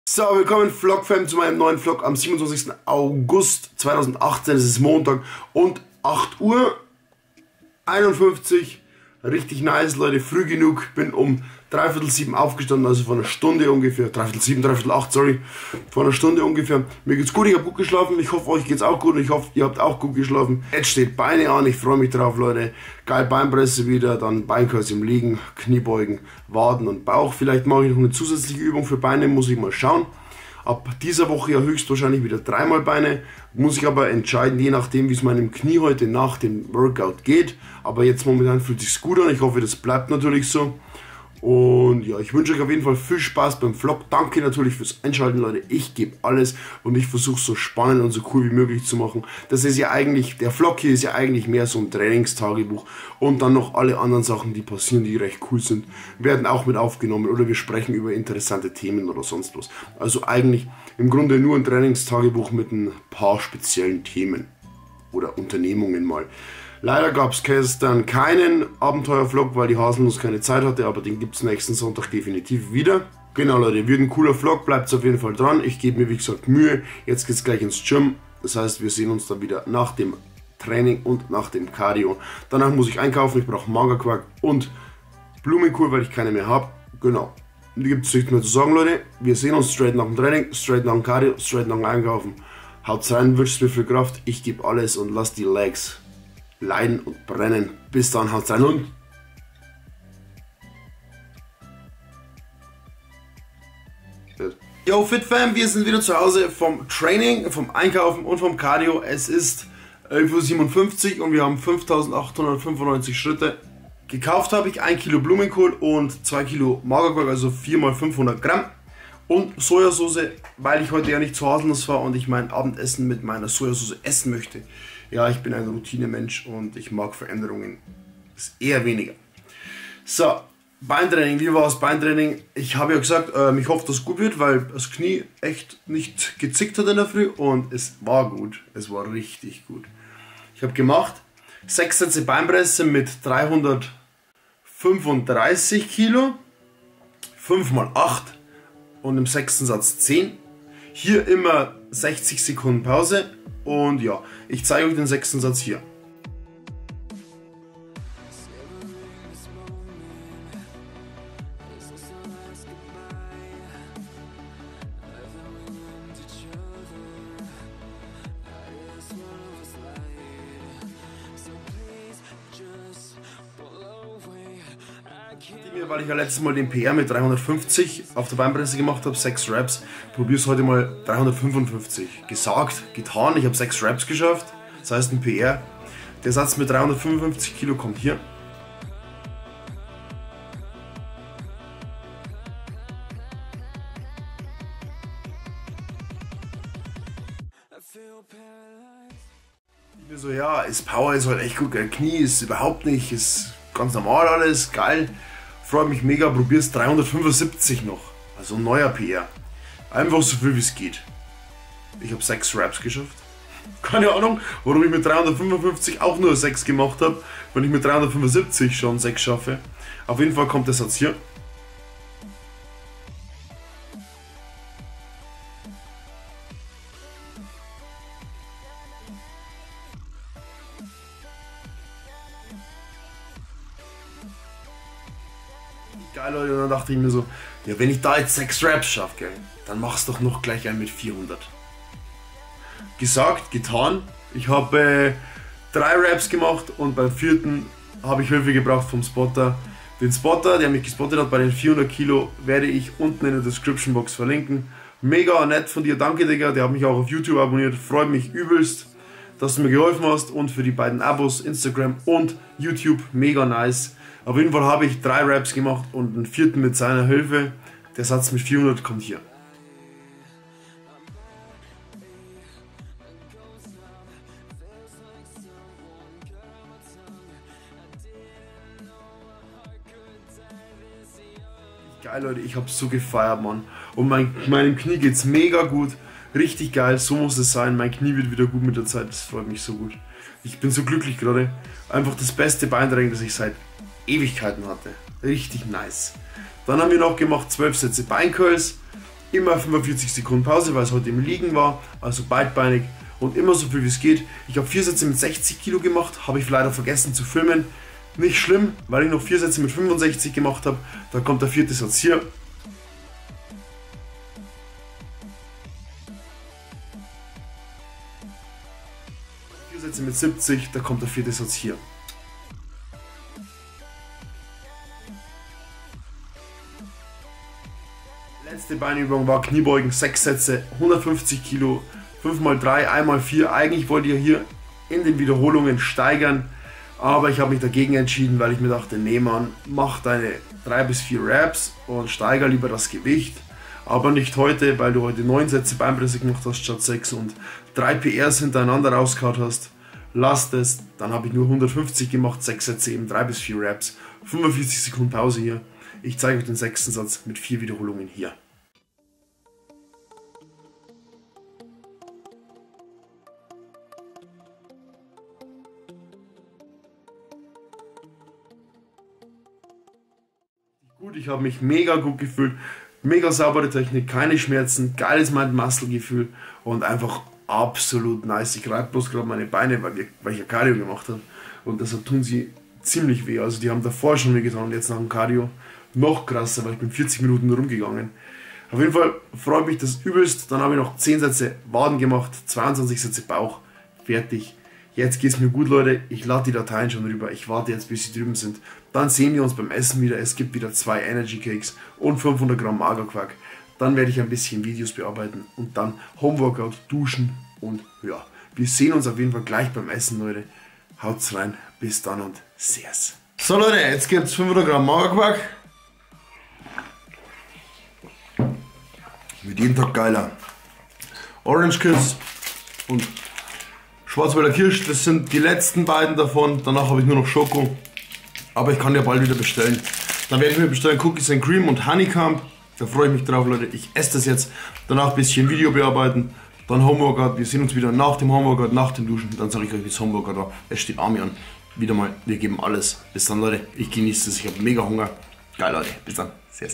So, willkommen Vlogfam zu meinem neuen Vlog am 27. August 2018. Es ist Montag und 8:51 Uhr. Richtig nice, Leute, früh genug. Bin um 6:45 aufgestanden, also vor einer Stunde ungefähr. 6:45, 7:45, sorry. Vor einer Stunde ungefähr. Mir geht's gut, ich habe gut geschlafen. Ich hoffe, euch geht's auch gut und ich hoffe, ihr habt auch gut geschlafen. Jetzt steht Beine an, ich freue mich drauf, Leute. Geil, Beinpresse wieder, dann Beinkurs im Liegen, Kniebeugen, Waden und Bauch. Vielleicht mache ich noch eine zusätzliche Übung für Beine, muss ich mal schauen. Ab dieser Woche ja höchstwahrscheinlich wieder 3-mal Beine, muss ich aber entscheiden, je nachdem wie es meinem Knie heute nach dem Workout geht. Aber jetzt momentan fühlt es sich gut an, ich hoffe das bleibt natürlich so. Und ja, ich wünsche euch auf jeden Fall viel Spaß beim Vlog. Danke natürlich fürs Einschalten, Leute. Ich gebe alles und ich versuche es so spannend und so cool wie möglich zu machen. Das ist ja eigentlich, der Vlog hier ist ja eigentlich mehr so ein Trainingstagebuch. Und dann noch alle anderen Sachen, die passieren, die recht cool sind, werden auch mit aufgenommen. Oder wir sprechen über interessante Themen oder sonst was. Also eigentlich im Grunde nur ein Trainingstagebuch mit ein paar speziellen Themen. Oder Unternehmungen mal. Leider gab es gestern keinen Abenteuer-Vlog, weil die Haselnuss keine Zeit hatte, aber den gibt es nächsten Sonntag definitiv wieder. Genau, Leute, wird ein cooler Vlog, bleibt auf jeden Fall dran. Ich gebe mir wie gesagt Mühe. Jetzt geht es gleich ins Gym. Das heißt, wir sehen uns dann wieder nach dem Training und nach dem Cardio. Danach muss ich einkaufen, ich brauche Magerquark und Blumenkohl, weil ich keine mehr habe. Genau. Da gibt es nichts mehr zu sagen, Leute. Wir sehen uns straight nach dem Training, straight nach dem Cardio, straight nach dem Einkaufen. Haut's rein, wünscht mir viel Kraft. Ich gebe alles und lasst die Legs leiden und brennen. Bis dann, haut's rein und Yo FitFam, wir sind wieder zu Hause vom Training, vom Einkaufen und vom Cardio. Es ist 11:57 Uhr und wir haben 5895 Schritte. Gekauft habe ich 1 Kilo Blumenkohl und 2 Kilo Magerquark, also 4 mal 500 Gramm. Und Sojasauce, weil ich heute ja nicht zu Haselnuss war und ich mein Abendessen mit meiner Sojasauce essen möchte. Ja, ich bin ein Routinemensch und ich mag Veränderungen ist eher weniger. So, Beintraining, wie war das Beintraining? Ich habe ja gesagt, ich hoffe, dass es gut wird, weil das Knie echt nicht gezickt hat in der Früh und es war gut, es war richtig gut. Ich habe gemacht 6 Sätze Beinpresse mit 335 Kilo, 5 mal 8 und im 6. Satz 10. Hier immer 60 Sekunden Pause. Und ja, ich zeige euch den 6. Satz hier. Weil ich ja letztes Mal den PR mit 350 auf der Beinpresse gemacht habe, 6 Reps, probiere es heute mal 355. Gesagt, getan, ich habe 6 Reps geschafft, das heißt ein PR. Der Satz mit 355 Kilo kommt hier. Ich mir so, ja, Power ist halt echt gut, gell? Knie ist überhaupt nicht, ist ganz normal alles, geil. Freue mich mega, probier's 375 noch, also ein neuer PR. Einfach so viel wie es geht. Ich habe 6 Reps geschafft. Keine Ahnung, warum ich mit 355 auch nur 6 gemacht habe, wenn ich mit 375 schon 6 schaffe. Auf jeden Fall kommt der Satz hier. Geil, Leute, und dann dachte ich mir so, ja, wenn ich da jetzt 6 Reps schaffe, gell, dann mach's doch noch gleich ein mit 400. Gesagt, getan. Ich habe 3 Reps gemacht und beim 4. habe ich Hilfe gebraucht vom Spotter. Den Spotter, der mich gespottet hat bei den 400 Kilo, werde ich unten in der Description Box verlinken. Mega nett von dir, danke Digga, der hat mich auch auf YouTube abonniert, freut mich übelst, dass du mir geholfen hast und für die beiden Abos, Instagram und YouTube, mega nice. Auf jeden Fall habe ich 3 Reps gemacht und einen 4. mit seiner Hilfe. Der Satz mit 400 kommt hier. Geil, Leute, ich habe so gefeiert, Mann. Und meinem Knie geht's mega gut. Richtig geil, so muss es sein. Mein Knie wird wieder gut mit der Zeit, das freut mich so gut. Ich bin so glücklich gerade. Einfach das beste Beintraining, das ich seit Ewigkeiten hatte. Richtig nice. Dann haben wir noch gemacht 12 Sätze Beincurls immer 45 Sekunden Pause, weil es heute im Liegen war, also beidbeinig und immer so viel wie es geht. Ich habe 4 Sätze mit 60 Kilo gemacht, habe ich leider vergessen zu filmen. Nicht schlimm, weil ich noch 4 Sätze mit 65 gemacht habe. Da kommt der 4. Satz hier. Sätze mit 70, da kommt der 4. Satz hier. Letzte Beinübung war Kniebeugen, 6 Sätze, 150 Kilo, 5x3, 1x4. Eigentlich wollte ich hier in den Wiederholungen steigern, aber ich habe mich dagegen entschieden, weil ich mir dachte, nee Mann, mach deine 3 bis 4 Reps und steiger lieber das Gewicht. Aber nicht heute, weil du heute 9 Sätze Beinpresse gemacht hast statt 6 und 3 PRs hintereinander rausgehauen hast. Lasst es, dann habe ich nur 150 gemacht, 6 Sätze eben 3 bis 4 Reps, 45 Sekunden Pause hier. Ich zeige euch den 6. Satz mit 4 Wiederholungen hier. Gut, ich habe mich mega gut gefühlt, mega saubere Technik, keine Schmerzen, geiles Mind-Muscle-Gefühl und einfach absolut nice. Ich reibe bloß gerade meine Beine, weil ich ja Cardio gemacht habe und deshalb tun sie ziemlich weh. Also die haben davor schon weh getan und jetzt nach dem Cardio noch krasser, weil ich bin 40 Minuten rumgegangen. Auf jeden Fall freut mich das übelst. Dann habe ich noch 10 Sätze Waden gemacht, 22 Sätze Bauch, fertig. Jetzt geht es mir gut, Leute. Ich lade die Dateien schon rüber. Ich warte jetzt, bis sie drüben sind. Dann sehen wir uns beim Essen wieder. Es gibt wieder 2 Energy Cakes und 500 Gramm Magerquark. Dann werde ich ein bisschen Videos bearbeiten und dann Homeworkout, duschen und ja, wir sehen uns auf jeden Fall gleich beim Essen, Leute. Haut's rein, bis dann und Servus. So Leute, jetzt gibt es 500 Gramm Magerquark. Wird jeden Tag geiler. Orange Kiss und Schwarzwälder Kirsch, das sind die letzten beiden davon. Danach habe ich nur noch Schoko. Aber ich kann ja bald wieder bestellen. Dann werde ich mir bestellen Cookies and Cream und Honeycomb. Da freue ich mich drauf, Leute. Ich esse das jetzt. Danach ein bisschen Video bearbeiten. Dann Homeworkout. Wir sehen uns wieder nach dem Homeworkout, nach dem Duschen. Dann sage ich euch, wie das Homeworkout war. Es steht Army an. Wieder mal, wir geben alles. Bis dann, Leute. Ich genieße es. Ich habe mega Hunger. Geil, Leute. Bis dann. Servus.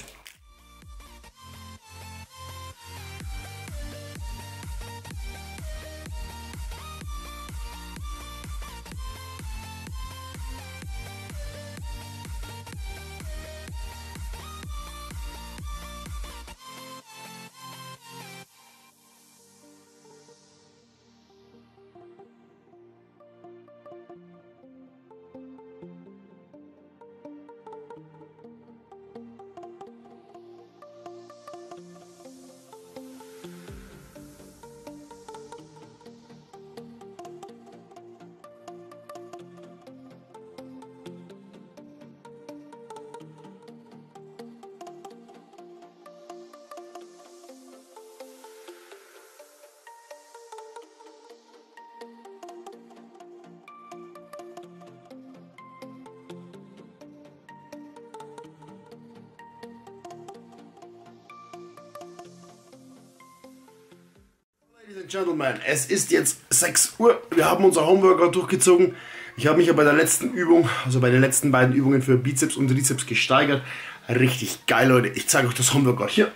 Ladies and Gentlemen, es ist jetzt 6 Uhr. Wir haben unser Homeworkout durchgezogen. Ich habe mich ja bei der letzten Übung, also bei den letzten beiden Übungen für Bizeps und Trizeps gesteigert. Richtig geil, Leute. Ich zeige euch das Homeworkout hier.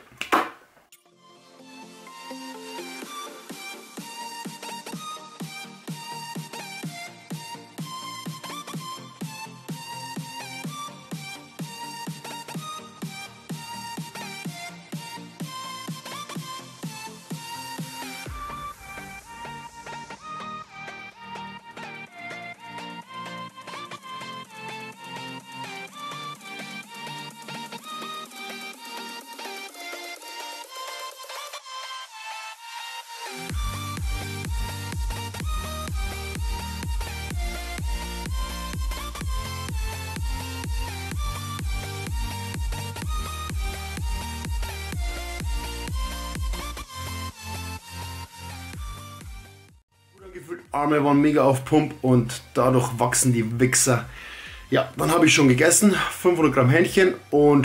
Arme waren mega auf Pump und dadurch wachsen die Wichser. Ja, dann habe ich schon gegessen, 500 Gramm Hähnchen und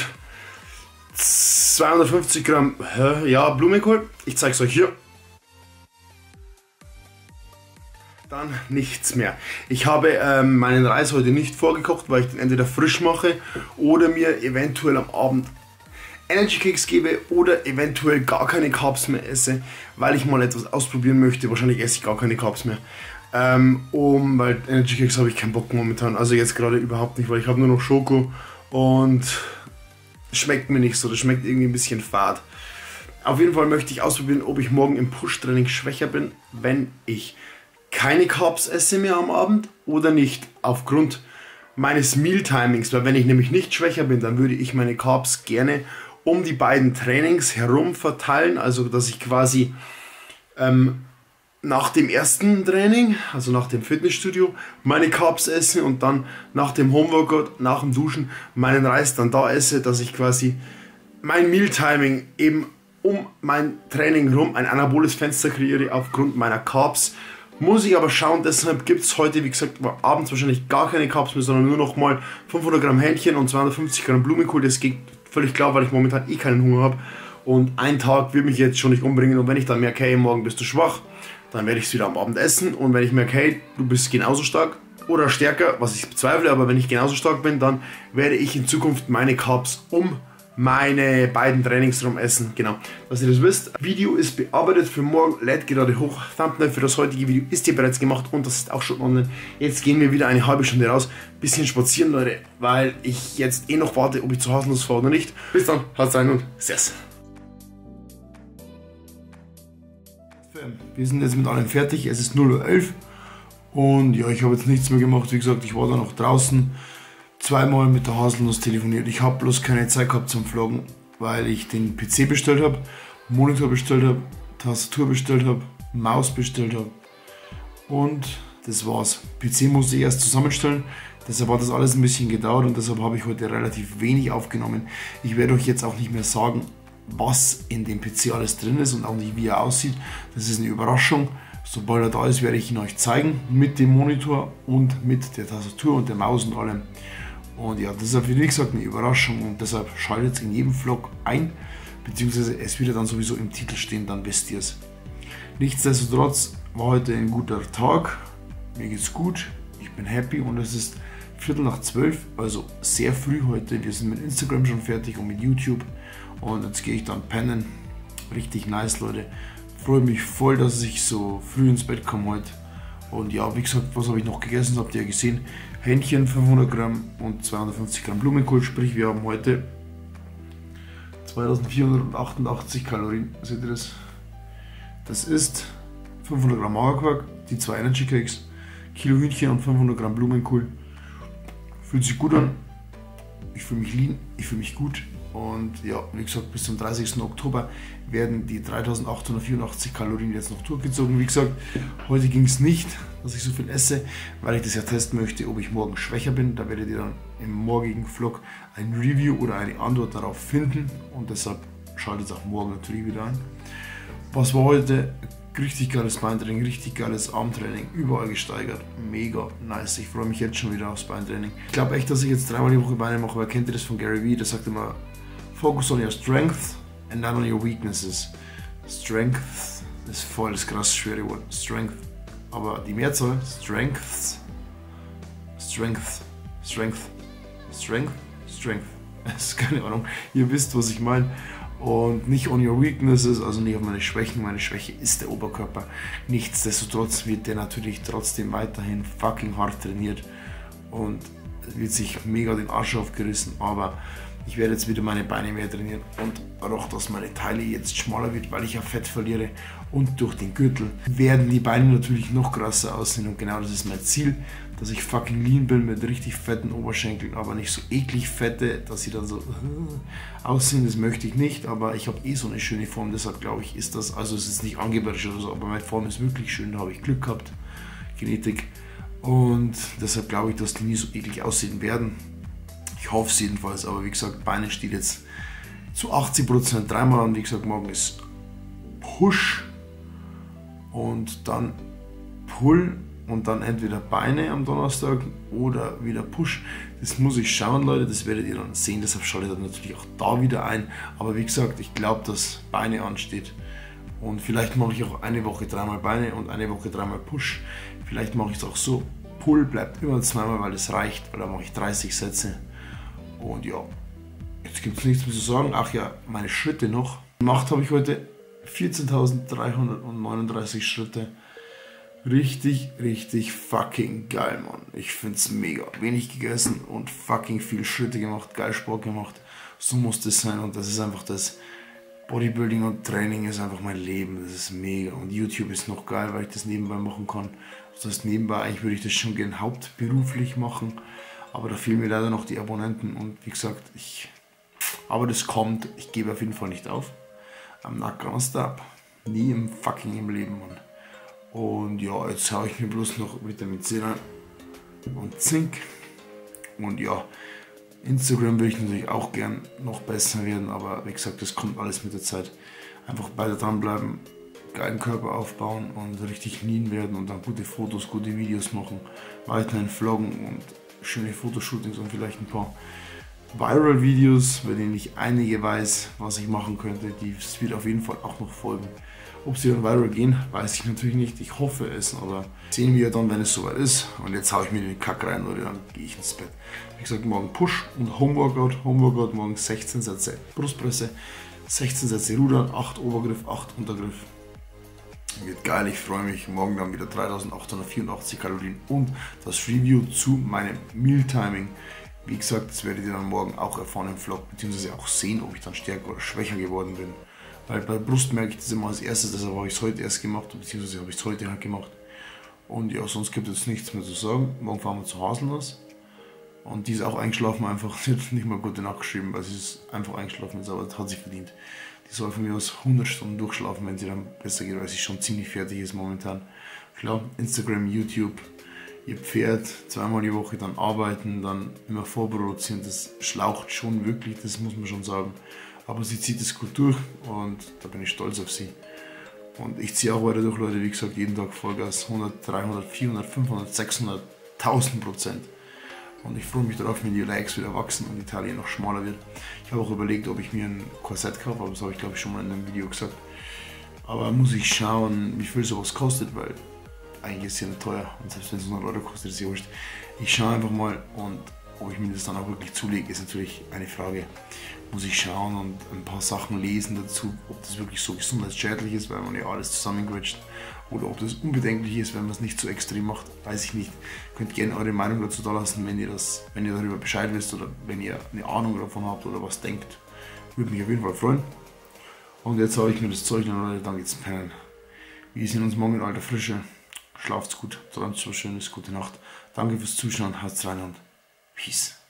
250 Gramm ja, Blumenkohl. Ich zeige es euch hier. Dann nichts mehr. Ich habe meinen Reis heute nicht vorgekocht, weil ich den entweder frisch mache oder mir eventuell am Abend Energy Kicks gebe oder eventuell gar keine Carbs mehr esse, weil ich mal etwas ausprobieren möchte. Wahrscheinlich esse ich gar keine Carbs mehr. Weil Energy Kicks habe ich keinen Bock momentan. Also jetzt gerade überhaupt nicht, weil ich habe nur noch Schoko und schmeckt mir nicht so. Das schmeckt irgendwie ein bisschen fad. Auf jeden Fall möchte ich ausprobieren, ob ich morgen im Push-Training schwächer bin, wenn ich keine Carbs esse mehr am Abend oder nicht. Aufgrund meines Meal-Timings. Weil wenn ich nämlich nicht schwächer bin, dann würde ich meine Carbs gerne um die beiden Trainings herum verteilen. Also dass ich quasi nach dem ersten Training, also nach dem Fitnessstudio, meine Carbs esse und dann nach dem Homeworkout, nach dem Duschen, meinen Reis dann da esse, dass ich quasi mein Meal-Timing eben um mein Training rum ein anaboles Fenster kreiere aufgrund meiner Carbs. Muss ich aber schauen, deshalb gibt es heute, wie gesagt, abends wahrscheinlich gar keine Carbs mehr, sondern nur noch mal 500 Gramm Hähnchen und 250 Gramm Blumenkohl. Das geht völlig klar, weil ich momentan eh keinen Hunger habe. Und ein Tag wird mich jetzt schon nicht umbringen. Und wenn ich dann merke, hey, morgen bist du schwach, dann werde ich es wieder am Abend essen. Und wenn ich merke, hey, du bist genauso stark oder stärker, was ich bezweifle, aber wenn ich genauso stark bin, dann werde ich in Zukunft meine Carbs um meine beiden Trainings rum essen. Genau, dass ihr das wisst. Video ist bearbeitet für morgen, lädt gerade hoch. Thumbnail für das heutige Video ist hier bereits gemacht und das ist auch schon online. Jetzt gehen wir wieder eine halbe Stunde raus, bisschen spazieren, Leute, weil ich jetzt eh noch warte, ob ich zu Haselnuss fahre oder nicht. Bis dann, haut's rein und Servus. Wir sind jetzt mit allem fertig, es ist 0:11 Uhr und ja, ich habe jetzt nichts mehr gemacht. Wie gesagt, ich war da noch draußen. Zweimal mit der Haselnuss telefoniert. Ich habe bloß keine Zeit gehabt zum Vloggen, weil ich den PC bestellt habe, Monitor bestellt habe, Tastatur bestellt habe, Maus bestellt habe und das war's. PC musste ich erst zusammenstellen, deshalb hat das alles ein bisschen gedauert und deshalb habe ich heute relativ wenig aufgenommen. Ich werde euch jetzt auch nicht mehr sagen, was in dem PC alles drin ist und auch nicht wie er aussieht. Das ist eine Überraschung. Sobald er da ist, werde ich ihn euch zeigen mit dem Monitor und mit der Tastatur und der Maus und allem. Und ja, das ist wie gesagt eine Überraschung und deshalb schaltet in jedem Vlog ein, beziehungsweise es wird ja dann sowieso im Titel stehen, dann wisst ihr es. Nichtsdestotrotz war heute ein guter Tag, mir geht's gut, ich bin happy und es ist 11:45, also sehr früh heute. Wir sind mit Instagram schon fertig und mit YouTube und jetzt gehe ich dann pennen. Richtig nice, Leute. Freue mich voll, dass ich so früh ins Bett komme heute. Und ja, wie gesagt, was habe ich noch gegessen, habt ihr ja gesehen. Hähnchen 500 Gramm und 250 Gramm Blumenkohl, sprich wir haben heute 2488 Kalorien. Seht ihr das? Das ist 500 Gramm Magerquark, die 2 Energy Cakes, Kilo Hühnchen und 500 Gramm Blumenkohl. Fühlt sich gut an, ich fühle mich lean, ich fühle mich gut. Und ja, wie gesagt, bis zum 30. Oktober werden die 3884 Kalorien jetzt noch durchgezogen. Wie gesagt, heute ging es nicht, dass ich so viel esse, weil ich das ja testen möchte, ob ich morgen schwächer bin. Da werdet ihr dann im morgigen Vlog ein Review oder eine Antwort darauf finden. Und deshalb schaltet auch morgen natürlich wieder ein. Was war heute? Richtig geiles Beintraining, richtig geiles Armtraining, überall gesteigert, mega nice. Ich freue mich jetzt schon wieder aufs Beintraining. Ich glaube echt, dass ich jetzt 3-mal die Woche Beine mache, weil kennt ihr das von Gary Vee, der sagt immer, focus on your strength and not on your weaknesses. Strength ist voll das krass schwere Wort, Strength, aber die Mehrzahl, Strength, Strength, Strength, Strength, Strength, das ist keine Ahnung, ihr wisst, was ich meine. Und nicht on your weaknesses, also nicht auf meine Schwächen. Meine Schwäche ist der Oberkörper. Nichtsdestotrotz wird der natürlich trotzdem weiterhin fucking hart trainiert und wird sich mega den Arsch aufgerissen, aber ich werde jetzt wieder meine Beine mehr trainieren und auch, dass meine Taille jetzt schmaler wird, weil ich ja Fett verliere und durch den Gürtel werden die Beine natürlich noch krasser aussehen und genau das ist mein Ziel, dass ich fucking lean bin mit richtig fetten Oberschenkeln, aber nicht so eklig fette, dass sie dann so aussehen, das möchte ich nicht, aber ich habe eh so eine schöne Form, deshalb glaube ich ist das, also es ist nicht angeberisch oder so, aber meine Form ist wirklich schön, da habe ich Glück gehabt, Genetik und deshalb glaube ich, dass die nie so eklig aussehen werden. Ich hoffe es jedenfalls, aber wie gesagt, Beine steht jetzt zu 80% dreimal an. Wie gesagt, morgen ist Push und dann Pull und dann entweder Beine am Donnerstag oder wieder Push. Das muss ich schauen, Leute, das werdet ihr dann sehen, deshalb schaltet ihr natürlich auch da wieder ein. Aber wie gesagt, ich glaube, dass Beine ansteht und vielleicht mache ich auch eine Woche 3-mal Beine und eine Woche 3-mal Push. Vielleicht mache ich es auch so, Pull bleibt immer 2-mal, weil es reicht, weil dann mache ich 30 Sätze. Und ja, jetzt jetzt gibt es nichts mehr zu sagen. Ach ja, meine Schritte noch. Gemacht habe ich heute 14.339 Schritte. Richtig, richtig fucking geil, Mann. Ich find's mega. Wenig gegessen und fucking viel Schritte gemacht, geil Sport gemacht. So muss das sein und das ist einfach das. Bodybuilding und Training ist einfach mein Leben. Das ist mega. Und YouTube ist noch geil, weil ich das nebenbei machen kann. Das heißt, nebenbei, eigentlich würde ich das schon gerne hauptberuflich machen. Aber da fehlen mir leider noch die Abonnenten und wie gesagt, aber das kommt. Ich gebe auf jeden Fall nicht auf. I'm not gonna stop. Nie im fucking Leben, Mann. Und ja, jetzt habe ich mir bloß noch Vitamin C rein und Zink. Und ja, Instagram würde ich natürlich auch gern noch besser werden, aber wie gesagt, das kommt alles mit der Zeit. Einfach beide dranbleiben, geilen Körper aufbauen und richtig lean werden und dann gute Fotos, gute Videos machen, weiterhin vloggen und schöne Fotoshootings und vielleicht ein paar Viral-Videos, bei denen ich einige weiß, was ich machen könnte. Das wird auf jeden Fall auch noch folgen. Ob sie dann viral gehen, weiß ich natürlich nicht. Ich hoffe es, aber sehen wir dann, wenn es soweit ist. Und jetzt haue ich mir den Kack rein, Leute, dann gehe ich ins Bett. Wie gesagt, morgen Push und Homeworkout. Homeworkout morgen 16 Sätze Brustpresse, 16 Sätze Rudern, 8 Obergriff, 8 Untergriff. Wird geil, ich freue mich. Morgen dann wieder 3884 Kalorien und das Review zu meinem Mealtiming. Wie gesagt, das werdet ihr dann morgen auch erfahren im Vlog, beziehungsweise auch sehen, ob ich dann stärker oder schwächer geworden bin. Weil bei Brust merke ich das immer als erstes, deshalb habe ich es heute erst gemacht, beziehungsweise habe ich es heute halt gemacht. Und ja, sonst gibt es nichts mehr zu sagen. Morgen fahren wir zu Haselnuss. Und die ist auch eingeschlafen, einfach. Sie hat nicht mal gute Nacht geschrieben, weil sie ist einfach eingeschlafen ist, aber das hat sie verdient. Die soll von mir aus 100 Stunden durchschlafen, wenn sie dann besser geht, weil sie schon ziemlich fertig ist momentan. Klar, Instagram, YouTube, ihr Pferd, zweimal die Woche dann arbeiten, dann immer vorproduzieren, das schlaucht schon wirklich, das muss man schon sagen. Aber sie zieht es gut durch und da bin ich stolz auf sie. Und ich ziehe auch weiter durch, Leute, wie gesagt, jeden Tag Vollgas, 100, 300, 400, 500, 600, 1000%. Und ich freue mich darauf, wenn die Legs wieder wachsen und die Taille noch schmaler wird. Ich habe auch überlegt, ob ich mir ein Korsett kaufe, aber das habe ich glaube ich schon mal in einem Video gesagt. Aber muss ich schauen, wie viel sowas kostet, weil eigentlich ist es ja nicht teuer und selbst wenn es 100 Euro kostet, ist es ja wurscht. Ich schaue einfach mal und ob ich mir das dann auch wirklich zulege, ist natürlich eine Frage. Muss ich schauen und ein paar Sachen lesen dazu, ob das wirklich so gesundheitsschädlich ist, weil man ja alles zusammenquetscht, oder ob das unbedenklich ist, wenn man es nicht so extrem macht, weiß ich nicht. Ihr könnt gerne eure Meinung dazu da lassen, wenn ihr darüber Bescheid wisst oder wenn ihr eine Ahnung davon habt oder was denkt. Würde mich auf jeden Fall freuen. Und jetzt habe ich mir das Zeug noch, Leute, dann geht's pennen. Wir sehen uns morgen in alter Frische. Schlaft's gut, träumt was Schönes, gute Nacht. Danke fürs Zuschauen, haut's rein und Peace.